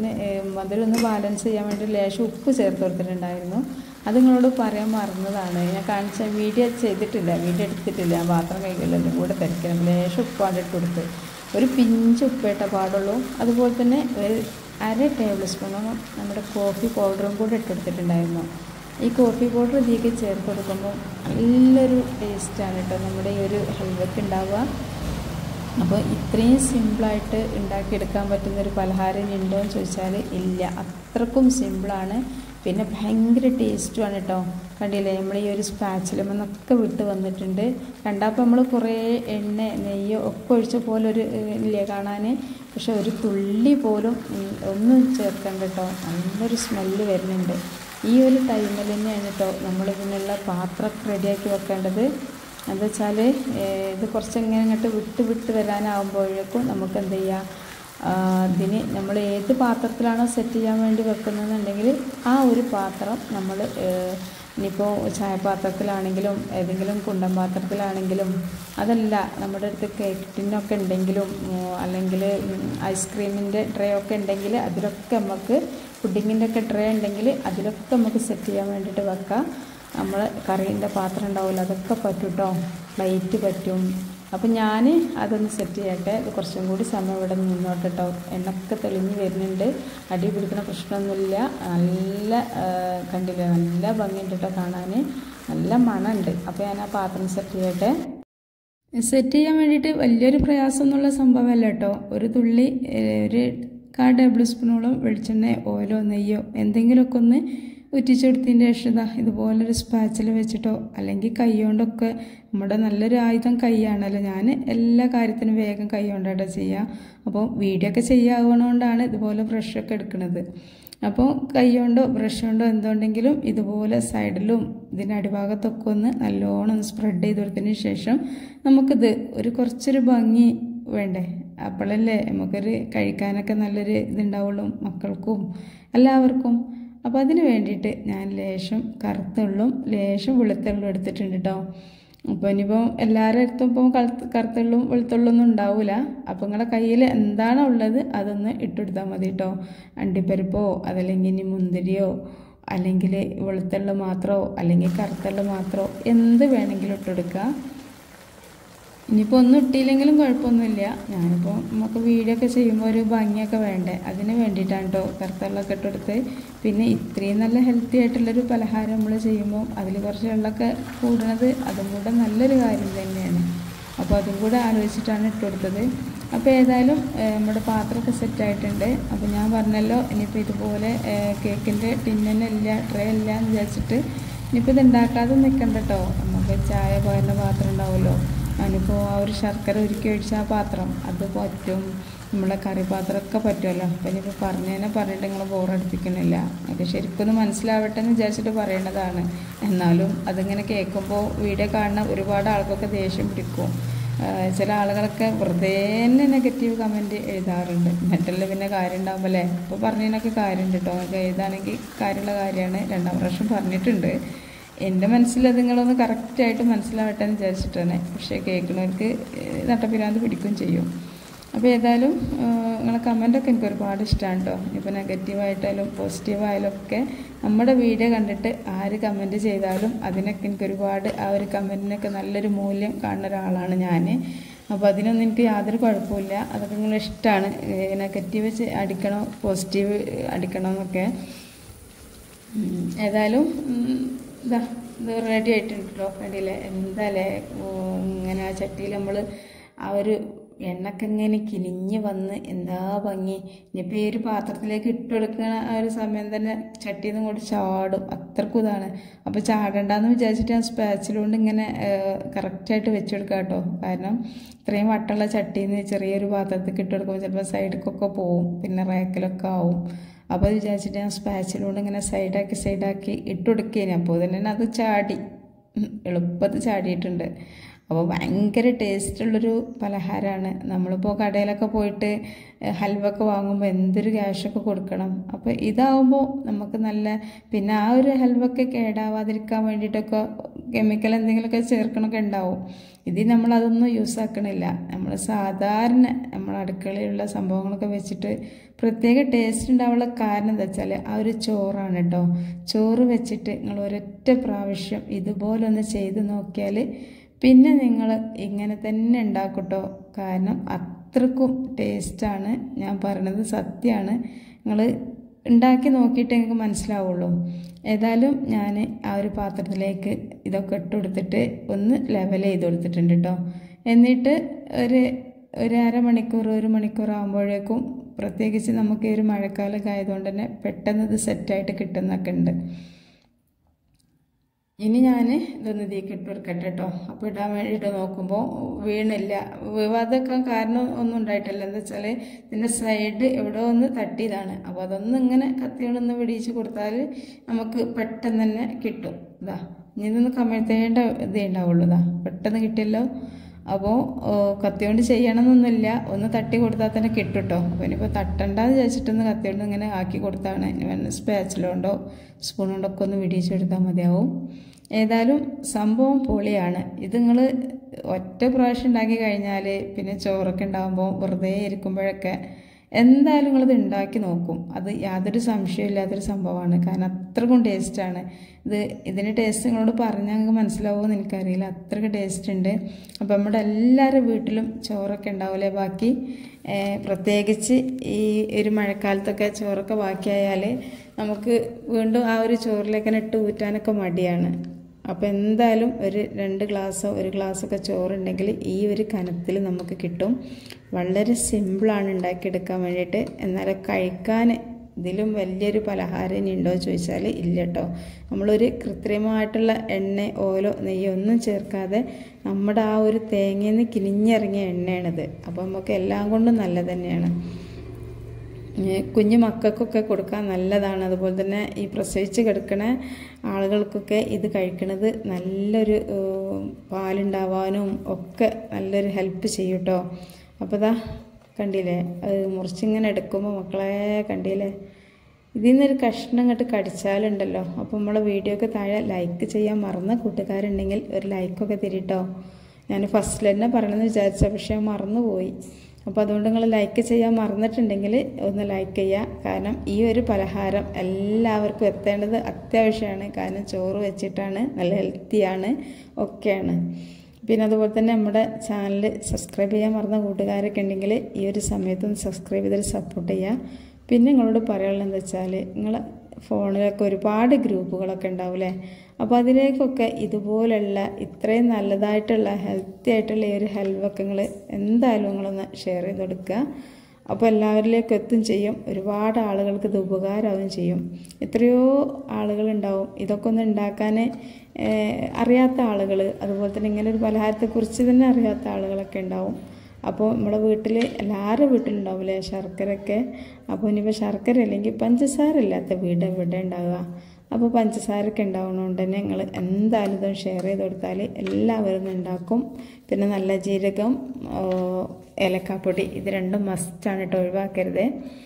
മധുരം ഒന്ന് ബാലൻസ് ചെയ്യാൻ വേണ്ടി ലേശം ഉപ്പ് ചേർത്ത് കൊടുത്തിട്ടുണ്ടായിരുന്നു. അത് നിങ്ങളോട് പറയാൻ മറന്നതാണ്. ഞാൻ കാണിച്ച വീഡിയോ എടുത്തിട്ടില്ല. ഞാൻ പാത്രം കൈകളിലും കൂടെ തിരക്കണം. ലേശം ഉപ്പാണ് ഇട്ട് കൊടുത്ത്, ഒരു പിഞ്ച് ഉപ്പേട്ട പാടുള്ളൂ. അതുപോലെ തന്നെ ഒരു 1/2 ടേബിൾ സ്പൂണോളം നമ്മുടെ കോഫി പൗഡറും കൂടെ ഇട്ടെടുത്തിട്ടുണ്ടായിരുന്നു. ഈ കോഫി പൗഡർ ഇതിലേക്ക് ചേർത്ത് കൊടുക്കുമ്പോൾ നല്ലൊരു ടേസ്റ്റാണ് കേട്ടോ നമ്മുടെ ഈ ഒരു ഹൽവയ്ക്ക് ഉണ്ടാവുക. അപ്പോൾ ഇത്രയും സിമ്പിളായിട്ട് ഉണ്ടാക്കിയെടുക്കാൻ പറ്റുന്നൊരു പലഹാരം ഉണ്ടോ എന്ന് ചോദിച്ചാൽ ഇല്ല, അത്രക്കും സിമ്പിളാണ്. പിന്നെ ഭയങ്കര ടേസ്റ്റുമാണ് കേട്ടോ. കണ്ടില്ലേ, നമ്മൾ ഈ ഒരു സ്പാച്ചിലുമെന്നൊക്കെ വിട്ട് വന്നിട്ടുണ്ട്. കണ്ടപ്പോൾ നമ്മൾ കുറേ എണ്ണ നെയ്യോ ഒക്കെ ഒഴിച്ച പോലെ ഒരു ഇല്ലേ കാണാൻ. പക്ഷെ ഒരു തുള്ളി പോലും ഒന്നും ചേർക്കണ്ട കേട്ടോ. നല്ലൊരു സ്മെല്ല് വരുന്നുണ്ട്. ഈ ഒരു ടൈമിൽ തന്നെയാണ് കേട്ടോ നമ്മളിതിനുള്ള പാത്രം റെഡിയാക്കി വെക്കേണ്ടത്. എന്താ വെച്ചാൽ ഇത് കുറച്ചിങ്ങനെ ഇങ്ങോട്ട് വിട്ട് വരാനാകുമ്പോഴേക്കും നമുക്ക് എന്ത് ചെയ്യുക, ഇതിന് നമ്മൾ ഏത് പാത്രത്തിലാണോ സെറ്റ് ചെയ്യാൻ വേണ്ടി വെക്കുന്നതെന്നുണ്ടെങ്കിൽ ആ ഒരു പാത്രം നമ്മൾ ഇനിയിപ്പോൾ ചായപാത്രത്തിലാണെങ്കിലും ഏതെങ്കിലും കുണ്ടൻ പാത്രത്തിലാണെങ്കിലും, അതല്ല നമ്മുടെ അടുത്ത് കേക്ക് ടിന്നൊക്കെ ഉണ്ടെങ്കിലും അല്ലെങ്കിൽ ഐസ്ക്രീമിൻ്റെ ട്രേ ഒക്കെ ഉണ്ടെങ്കിൽ അതിലൊക്കെ നമുക്ക്, പുഡിങ്ങിൻ്റെ ഒക്കെ ട്രേ ഉണ്ടെങ്കിൽ അതിലൊക്കെ നമുക്ക് സെറ്റ് ചെയ്യാൻ വേണ്ടിയിട്ട് വെക്കാം. നമ്മൾ കറീൻ്റെ പാത്രം ഉണ്ടാവില്ല, അതൊക്കെ പറ്റും കേട്ടോ, പ്ലേറ്റ് പറ്റും. അപ്പം ഞാൻ അതൊന്ന് സെറ്റ് ചെയ്യട്ടെ. കുറച്ചും കൂടി സമയം ഇവിടെ നിന്നോട്ടെ കേട്ടോ. എണ്ണൊക്കെ തെളിഞ്ഞ് വരുന്നുണ്ട്, അടി പിടിക്കുന്ന പ്രശ്നമൊന്നുമില്ല. നല്ല കണ്ടില്ലേ, നല്ല ഭംഗിയുണ്ട് കേട്ടോ കാണാൻ, നല്ല മണമുണ്ട്. അപ്പോൾ ഞാൻ ആ പാത്രം സെറ്റ് ചെയ്യട്ടെ. സെറ്റ് ചെയ്യാൻ വേണ്ടിയിട്ട് വലിയൊരു പ്രയാസമൊന്നുള്ള സംഭവമല്ല കേട്ടോ. ഒരു തുള്ളി, ഒരു 1/4 ടേബിൾ സ്പൂണോളം വെളിച്ചെണ്ണ, ഓയിലോ നെയ്യോ എന്തെങ്കിലുമൊക്കെ ഒന്ന് ഉറ്റിച്ചെടുത്തതിൻ്റെ ശേഷം ഇതുപോലൊരു സ്പാച്ചിൽ വെച്ചിട്ടോ അല്ലെങ്കിൽ കൈ കൊണ്ടൊക്കെ, നമ്മുടെ നല്ലൊരു ആയുധം കൈയാണല്ലോ. ഞാൻ എല്ലാ കാര്യത്തിനും വേഗം കൈ കൊണ്ടാട്ടോ ചെയ്യുക. അപ്പോൾ വീഡിയോ ഒക്കെ ചെയ്യാവുന്നതുകൊണ്ടാണ് ഇതുപോലെ ബ്രഷൊക്കെ എടുക്കുന്നത്. അപ്പോൾ കൈ കൊണ്ടോ ബ്രഷ് കൊണ്ടോ എന്തുണ്ടെങ്കിലും ഇതുപോലെ സൈഡിലും ഇതിൻ്റെ അടിഭാഗത്തൊക്കെ ഒന്ന് നല്ലോണം ഒന്ന് സ്പ്രെഡ് ചെയ്ത് കൊടുത്തതിന് ശേഷം നമുക്കിത് കുറച്ചൊരു ഭംഗി വേണ്ടേ, അപ്പോഴല്ലേ നമുക്കൊരു കഴിക്കാനൊക്കെ നല്ലൊരു ഇതുണ്ടാവുള്ളൂ, മക്കൾക്കും എല്ലാവർക്കും. അപ്പോൾ അതിന് വേണ്ടിയിട്ട് ഞാൻ ലേശം കറുത്തുള്ളും ലേശം വെളുത്തുള്ളും എടുത്തിട്ടുണ്ട് കേട്ടോ. അപ്പോൾ ഇനിയിപ്പോൾ എല്ലാവരുടെ അടുത്തും ഇപ്പം കറുത്തുള്ളും വെളുത്തുള്ളൊന്നും ഉണ്ടാവില്ല. അപ്പോൾ നിങ്ങളുടെ കയ്യിൽ എന്താണോ ഉള്ളത് അതൊന്ന് ഇട്ടെടുത്താൽ മതി കേട്ടോ. അണ്ടിപ്പരിപ്പോ അതല്ലെങ്കിൽ ഇനി മുന്തിരിയോ അല്ലെങ്കിൽ വെളുത്തുള്ള മാത്രമോ അല്ലെങ്കിൽ കറുത്തുള്ള മാത്രമോ എന്ത് വേണമെങ്കിലും ഇട്ടെടുക്കുക. ഇനിയിപ്പോൾ ഒന്നും ഇട്ടില്ലെങ്കിലും കുഴപ്പമൊന്നുമില്ല. ഞാനിപ്പോൾ നമുക്ക് വീഡിയോ ഒക്കെ ചെയ്യുമ്പോൾ ഒരു ഭംഗിയൊക്കെ വേണ്ടേ, അതിന് വേണ്ടിയിട്ടാണ് കേട്ടോ കറുത്തുള്ളൊക്കെ ഇട്ടെടുത്ത്. പിന്നെ ഇത്രയും നല്ല ഹെൽത്തി ആയിട്ടുള്ളൊരു പലഹാരം നമ്മൾ ചെയ്യുമ്പോൾ അതിൽ കുറച്ച് വെള്ളമൊക്കെ കൂടുന്നത് അതും കൂടെ നല്ലൊരു കാര്യം തന്നെയാണ്. അപ്പോൾ അതും കൂടെ ആലോചിച്ചിട്ടാണ് ഇട്ടുകൊടുത്തത്. അപ്പോൾ ഏതായാലും നമ്മുടെ പാത്രമൊക്കെ സെറ്റായിട്ടുണ്ട്. അപ്പോൾ ഞാൻ പറഞ്ഞല്ലോ, ഇനിയിപ്പോൾ ഇതുപോലെ കേക്കിൻ്റെ ടിന്നന്നെ ഇല്ല, ട്രേ ഇല്ല എന്ന് വിചാരിച്ചിട്ട് ഇനിയിപ്പോൾ ഇത് ഉണ്ടാക്കാതെ നിൽക്കണ്ട കേട്ടോ. നമുക്ക് ചായ പോരുന്ന പാത്രം ഉണ്ടാവുമല്ലോ, അതിനിപ്പോൾ ആ ഒരു ശർക്കര ഉരുക്കി ഒഴിച്ച ആ പാത്രം അത് പറ്റും, നമ്മളെ കറി പാത്രമൊക്കെ പറ്റുമല്ലോ. അപ്പം ഇനിയിപ്പോൾ പറഞ്ഞിട്ട് നിങ്ങൾ ബോറടിപ്പിക്കണില്ല, അത് ശരിക്കൊന്ന് മനസ്സിലാവട്ടെ എന്ന് വിചാരിച്ചിട്ട് പറയണതാണ്. എന്നാലും അതിങ്ങനെ കേൾക്കുമ്പോൾ വീഡിയോ കാണുന്ന ഒരുപാട് ആൾക്കൊക്കെ ദേഷ്യം പിടിക്കും. ചില ആളുകളൊക്കെ വെറുതെ തന്നെ നെഗറ്റീവ് കമൻറ്റ് എഴുതാറുണ്ട്. എന്നിട്ടല്ലേ പിന്നെ കാര്യം ഉണ്ടാകുമ്പോൾ അല്ലേ. ഇപ്പോൾ പറഞ്ഞതിനൊക്കെ കാര്യമുണ്ട് കേട്ടോ, നമുക്ക് എഴുതാണെങ്കിൽ കാര്യമുള്ള കാര്യമാണ്. 2ാം പ്രാവശ്യം പറഞ്ഞിട്ടുണ്ട്. എൻ്റെ മനസ്സിൽ അത് നിങ്ങളൊന്ന് കറക്റ്റായിട്ട് മനസ്സിലാവട്ടെ എന്ന് വിചാരിച്ചിട്ടാണ്. പക്ഷേ കേൾക്കുന്നവർക്ക് നട്ടപ്പിരാന്ത് പിടിക്കുകയും ചെയ്യും. അപ്പോൾ ഏതായാലും നിങ്ങളെ കമൻറ്റൊക്കെ എനിക്ക് ഒരുപാട് ഇഷ്ടമാണ് കേട്ടോ. ഇപ്പോൾ നെഗറ്റീവായിട്ടായാലും പോസിറ്റീവായാലും ഒക്കെ നമ്മുടെ വീഡിയോ കണ്ടിട്ട് ആര് കമൻറ്റ് ചെയ്താലും അതിനൊക്കെ എനിക്കൊരുപാട്, ആ ഒരു കമൻറ്റിനൊക്കെ നല്ലൊരു മൂല്യം കാണുന്ന ഒരാളാണ് ഞാൻ. അപ്പോൾ അതിനൊന്നും എനിക്ക് യാതൊരു കുഴപ്പമില്ല. അതൊക്കെ നിങ്ങളെ ഇഷ്ടമാണ്. നെഗറ്റീവ് അടിക്കണോ പോസിറ്റീവ് അടിക്കണോ എന്നൊക്കെ. ഏതായാലും ഇത് റെഡി ആയിട്ടുണ്ടല്ലോ, റെഡിയല്ലേ. എന്തായാലേ ഇങ്ങനെ ആ ചട്ടിയിൽ നമ്മൾ ആ ഒരു എണ്ണൊക്കെ ഇങ്ങനെ കിനിഞ്ഞ് വന്ന് എന്താ ഭംഗി. ഇനിയിപ്പോൾ ഈ ഒരു പാത്രത്തിലേക്ക് ഇട്ടുകൊടുക്കുന്ന ആ ഒരു സമയം തന്നെ ചട്ടിയിൽ നിന്ന് കൂടി ചാടും, അത്രക്കും ഇതാണ്. അപ്പോൾ ചാടണ്ടെന്ന് വിചാരിച്ചിട്ട് ഞാൻ സ്പാച്ചിലുകൊണ്ട് ഇങ്ങനെ കറക്റ്റായിട്ട് വെച്ചെടുക്കാം കേട്ടോ. കാരണം ഇത്രയും വട്ടമുള്ള ചട്ടിയിൽ നിന്ന് ചെറിയൊരു പാത്രത്തിൽ ഇട്ടുകൊടുക്കുമ്പോൾ ചിലപ്പോൾ സൈഡിലേക്കൊക്കെ പോവും, പിന്നെ റാക്കിലൊക്കെ ആവും. അപ്പോൾ അത് വിചാരിച്ചിട്ട് ഞാൻ സ്പാച്ചിലുകൊണ്ട് ഇങ്ങനെ സൈഡാക്കി ഇട്ടുകൊടുക്കേനെ. അപ്പോൾ തന്നെ അത് ചാടി, എളുപ്പത്തിൽ ചാടിയിട്ടുണ്ട്. അപ്പോൾ ഭയങ്കര ടേസ്റ്റുള്ളൊരു പലഹാരമാണ്. നമ്മളിപ്പോൾ കടയിലൊക്കെ പോയിട്ട് ഹൽവൊക്കെ വാങ്ങുമ്പോൾ എന്തൊരു ക്യാഷൊക്കെ കൊടുക്കണം. അപ്പോൾ ഇതാവുമ്പോൾ നമുക്ക് നല്ല, പിന്നെ ആ ഒരു ഹൽവൊക്കെ കേടാവാതിരിക്കാൻ വേണ്ടിയിട്ടൊക്കെ കെമിക്കൽ എന്തെങ്കിലുമൊക്കെ ചേർക്കണമൊക്കെ ഉണ്ടാവും. ഇതിൽ നമ്മളതൊന്നും യൂസ് ആക്കണില്ല. നമ്മൾ സാധാരണ നമ്മളെ അടുക്കളയിലുള്ള സംഭവങ്ങളൊക്കെ വെച്ചിട്ട് പ്രത്യേക ടേസ്റ്റ് ഉണ്ടാവാനുള്ള കാരണം എന്താ വെച്ചാൽ ആ ഒരു ചോറാണ് കേട്ടോ. ചോറ് വെച്ചിട്ട് നിങ്ങൾ ഒരൊറ്റ പ്രാവശ്യം ഇതുപോലൊന്ന് ചെയ്ത് നോക്കിയാൽ പിന്നെ നിങ്ങൾ ഇങ്ങനെ തന്നെ ഉണ്ടാക്കട്ടോ. കാരണം അത്രക്കും ടേസ്റ്റാണ്, ഞാൻ പറയണത് സത്യമാണ്. നിങ്ങൾ ഉണ്ടാക്കി നോക്കിയിട്ട് നിങ്ങൾക്ക് മനസ്സിലാവുള്ളൂ. ഏതായാലും ഞാൻ ആ ഒരു പാത്രത്തിലേക്ക് ഇതൊക്കെ ഇട്ട് കൊടുത്തിട്ട് ഒന്ന് ലെവൽ ചെയ്ത് കൊടുത്തിട്ടുണ്ട് കേട്ടോ. എന്നിട്ട് ഒരു അരമണിക്കൂർ 1 മണിക്കൂർ ആകുമ്പോഴേക്കും, പ്രത്യേകിച്ച് നമുക്ക് ഈ ഒരു മഴക്കാലമൊക്കെ ആയതുകൊണ്ട് തന്നെ പെട്ടെന്ന് ഇത് സെറ്റായിട്ട് കിട്ടുന്നൊക്കെ ഉണ്ട്. ഇനി ഞാൻ ഇതൊന്ന് ഇതിലേക്ക് ഇട്ട് കൊടുക്കട്ടെ കേട്ടോ. അപ്പോൾ ഇടാൻ വേണ്ടിയിട്ട് നോക്കുമ്പോൾ വീണില്ല. വിവാദമൊക്കെ കാരണം ഒന്നും ഉണ്ടായിട്ടില്ല. എന്താ വെച്ചാൽ ഇതിൻ്റെ സൈഡ് എവിടെ ഒന്ന് തട്ടിയതാണ്. അപ്പോൾ അതൊന്നും ഇങ്ങനെ കത്തിയോടൊന്ന് വെടിയിച്ച് കൊടുത്താൽ നമുക്ക് പെട്ടെന്ന് തന്നെ കിട്ടും. ഇതാ ഇനി ഇതൊന്ന് കമഴ്ത്തേണ്ട ഇതേ ഉണ്ടാവുള്ളൂ. ഇതാ പെട്ടെന്ന് കിട്ടിയല്ലോ. അപ്പോൾ കത്തി കൊണ്ട് ചെയ്യണമെന്നൊന്നുമില്ല, ഒന്ന് തട്ടി കൊടുത്താൽ തന്നെ കിട്ടും കേട്ടോ. അപ്പോൾ ഇനിയിപ്പോൾ തട്ടണ്ടെന്ന് വിചാരിച്ചിട്ടൊന്ന് കത്തി കൊണ്ട് ഇങ്ങനെ ആക്കി കൊടുത്താണ്. ഇനി സ്പാച്ചിലുണ്ടോ സ്പൂൺ കൊണ്ടൊക്കെ ഒന്ന് വിടിയിച്ചെടുത്താൽ മതിയാവും. ഏതായാലും സംഭവം പൊളിയാണ്. ഇത് നിങ്ങൾ ഒറ്റ പ്രാവശ്യം ഉണ്ടാക്കി കഴിഞ്ഞാൽ പിന്നെ ചോറൊക്കെ ഉണ്ടാകുമ്പോൾ വെറുതെ ഇരിക്കുമ്പോഴൊക്കെ എന്തായാലും നിങ്ങളിത് ഉണ്ടാക്കി നോക്കും. അത് യാതൊരു സംശയമില്ലാത്തൊരു സംഭവമാണ്. കാരണം അത്രക്കും ടേസ്റ്റാണ്. ഇതിൻ്റെ ടേസ്റ്റ് നിങ്ങളോട് പറഞ്ഞാൽ നിങ്ങൾക്ക് മനസ്സിലാവുമെന്ന് എനിക്കറിയില്ല, അത്രയ്ക്ക് ടേസ്റ്റ് ഉണ്ട്. അപ്പോൾ നമ്മുടെ എല്ലാവരുടെ വീട്ടിലും ചോറൊക്കെ ഉണ്ടാവില്ലേ ബാക്കി, പ്രത്യേകിച്ച് ഈ ഒരു മഴക്കാലത്തൊക്കെ ചോറൊക്കെ ബാക്കിയായാൽ നമുക്ക് വീണ്ടും ആ ഒരു ചോറിലേക്ക് തന്നെ ഇട്ട് ഊറ്റാനൊക്കെ മടിയാണ്. അപ്പോൾ എന്തായാലും ഒരു 2 ഗ്ലാസ്സോ 1 ഗ്ലാസ്സൊക്കെ ചോറുണ്ടെങ്കിൽ ഈ ഒരു കനത്തിൽ നമുക്ക് കിട്ടും. വളരെ സിമ്പിളാണ് ഉണ്ടാക്കിയെടുക്കാൻ വേണ്ടിയിട്ട്. എന്നാലും കഴിക്കാൻ ഇതിലും വലിയൊരു പലഹാരം ഇനി ഉണ്ടോ എന്ന് ചോദിച്ചാൽ ഇല്ല കേട്ടോ. നമ്മളൊരു കൃത്രിമമായിട്ടുള്ള എണ്ണ ഓയിലോ നെയ്യോ ഒന്നും ചേർക്കാതെ നമ്മുടെ ആ ഒരു തേങ്ങയിൽ നിന്ന് കിനിഞ്ഞിറങ്ങിയ എണ്ണയാണിത്. അപ്പോൾ നമുക്ക് എല്ലാം കൊണ്ടും നല്ലത് തന്നെയാണ്. കുഞ്ഞു മക്കൾക്കൊക്കെ കൊടുക്കാൻ നല്ലതാണ്. അതുപോലെ തന്നെ ഈ പ്രസവിച്ച് കിടക്കുന്ന ആളുകൾക്കൊക്കെ ഇത് കഴിക്കുന്നത് നല്ലൊരു പാലുണ്ടാവാനും ഒക്കെ നല്ലൊരു ഹെൽപ്പ് ചെയ്യും കേട്ടോ. അപ്പോൾ ഇതാ കണ്ടില്ലേ, അത് മുറിച്ചിങ്ങനെ എടുക്കുമ്പോൾ മക്കളെ കണ്ടില്ലേ, ഇതിൽ നിന്നൊരു കഷ്ണം അങ്ങോട്ട് കടിച്ചാലുണ്ടല്ലോ. അപ്പോൾ നമ്മളെ വീഡിയോക്ക് താഴെ ലൈക്ക് ചെയ്യാൻ മറന്ന കൂട്ടുകാരുണ്ടെങ്കിൽ ഒരു ലൈക്കൊക്കെ തരിട്ടോ. ഞാൻ ഫസ്റ്റിൽ തന്നെ പറയണമെന്ന് വിചാരിച്ച, പക്ഷേ മറന്നുപോയി. അപ്പോൾ അതുകൊണ്ട് നിങ്ങൾ ലൈക്ക് ചെയ്യാൻ മറന്നിട്ടുണ്ടെങ്കിൽ ഒന്ന് ലൈക്ക് ചെയ്യുക. കാരണം ഈ ഒരു പലഹാരം എല്ലാവർക്കും എത്തേണ്ടത് അത്യാവശ്യമാണ്. കാരണം ചോറ് വെച്ചിട്ടാണ്, നല്ല ഹെൽത്തിയാണ്, ഒക്കെയാണ്. പിന്നെ അതുപോലെ തന്നെ നമ്മുടെ ചാനൽ സബ്സ്ക്രൈബ് ചെയ്യാൻ മറന്ന കൂട്ടുകാരൊക്കെ ഉണ്ടെങ്കിൽ ഈ ഒരു സമയത്തൊന്ന് സബ്സ്ക്രൈബ് ചെയ്തിട്ട് സപ്പോർട്ട് ചെയ്യുക. പിന്നെ നിങ്ങളോട് പറയാനുള്ളത് എന്താ വെച്ചാൽ, നിങ്ങൾ ഫോണിലൊക്കെ ഒരുപാട് ഗ്രൂപ്പുകളൊക്കെ ഉണ്ടാവില്ലേ, അപ്പോൾ അതിലേക്കൊക്കെ ഇതുപോലുള്ള ഇത്രയും നല്ലതായിട്ടുള്ള ഹെൽത്തി ആയിട്ടുള്ള ഈ ഒരു ഹൽവൊക്കെ നിങ്ങൾ എന്തായാലും നിങ്ങളൊന്ന് ഷെയർ ചെയ്ത് കൊടുക്കുക. അപ്പോൾ എല്ലാവരിലേക്കും എത്തും ചെയ്യും. ഒരുപാട് ആളുകൾക്ക് ഇത് ഉപകാരമാവുകയും ചെയ്യും. എത്രയോ ആളുകളുണ്ടാവും ഇതൊക്കെ ഒന്ന് ഉണ്ടാക്കാൻ അറിയാത്ത ആളുകൾ, അതുപോലെ തന്നെ ഇങ്ങനെ ഒരു പലഹാരത്തെക്കുറിച്ച് തന്നെ അറിയാത്ത ആളുകളൊക്കെ ഉണ്ടാവും. അപ്പോൾ നമ്മുടെ വീട്ടിൽ എല്ലാവരുടെ വീട്ടിലുണ്ടാവില്ലേ ശർക്കരയൊക്കെ. അപ്പോൾ ഇനിയിപ്പോൾ ശർക്കര അല്ലെങ്കിൽ പഞ്ചസാര ഇല്ലാത്ത വീട് എവിടെ ഉണ്ടാവുക. അപ്പോൾ പഞ്ചസാരയൊക്കെ ഉണ്ടാവുന്നതുകൊണ്ട് തന്നെ നിങ്ങൾ എന്തായാലും ഇതൊന്ന് ഷെയർ ചെയ്ത് കൊടുത്താൽ എല്ലാവരും ഉണ്ടാക്കും. പിന്നെ നല്ല ജീരകം, ഏലക്കാപ്പൊടി, ഇത് രണ്ടും മസ്റ്റാണ് കേട്ടോ, ഒഴിവാക്കരുത്.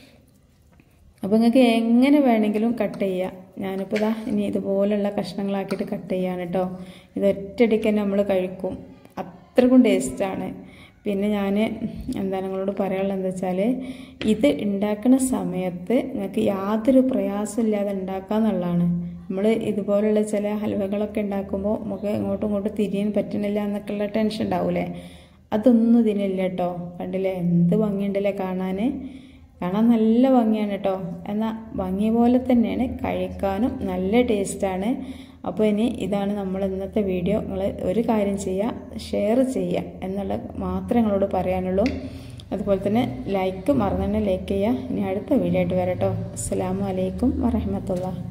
അപ്പോൾ നിങ്ങൾക്ക് എങ്ങനെ വേണമെങ്കിലും കട്ട് ചെയ്യാം. ഞാനിപ്പോൾ ഇതാ ഇനി ഇതുപോലുള്ള കഷ്ണങ്ങളാക്കിയിട്ട് കട്ട് ചെയ്യാണ് കേട്ടോ. ഇത് ഒറ്റയടിക്ക് തന്നെ നമ്മൾ കഴിക്കും, അത്രക്കും ടേസ്റ്റാണ്. പിന്നെ ഞാൻ നിങ്ങളോട് പറയാനുള്ളത് എന്താ വെച്ചാൽ, ഇത് ഉണ്ടാക്കുന്ന സമയത്ത് നിങ്ങൾക്ക് യാതൊരു പ്രയാസമില്ലാതെ ഉണ്ടാക്കാമെന്നുള്ളതാണ്. നമ്മൾ ഇതുപോലുള്ള ചില ഹൽവകളൊക്കെ ഉണ്ടാക്കുമ്പോൾ നമുക്ക് ഇങ്ങോട്ടും ഇങ്ങോട്ടും തിരിയാൻ പറ്റണില്ല എന്നൊക്കെയുള്ള ടെൻഷൻ ഉണ്ടാവില്ലേ, അതൊന്നും ഇതിനില്ല കേട്ടോ. കണ്ടില്ലേ എന്ത് ഭംഗിയുണ്ടല്ലേ കാണാൻ നല്ല ഭംഗിയാണ് കേട്ടോ. എന്നാൽ ഭംഗി പോലെ തന്നെയാണ് കഴിക്കാനും നല്ല ടേസ്റ്റാണ്. അപ്പോൾ ഇനി ഇതാണ് നമ്മൾ ഇന്നത്തെ വീഡിയോ. നിങ്ങൾ ഒരു കാര്യം ചെയ്യുക, ഷെയർ ചെയ്യുക എന്നുള്ളത് മാത്രമേ നിങ്ങളോട് പറയാനുള്ളൂ. അതുപോലെ തന്നെ ലൈക്ക് മറന്നു തന്നെ ലൈക്ക് ചെയ്യുക. ഇനി അടുത്ത വീഡിയോ ആയിട്ട് വരാം കേട്ടോ. അസ്സലാമു അലൈക്കും വറഹ്മത്തുള്ളാഹി.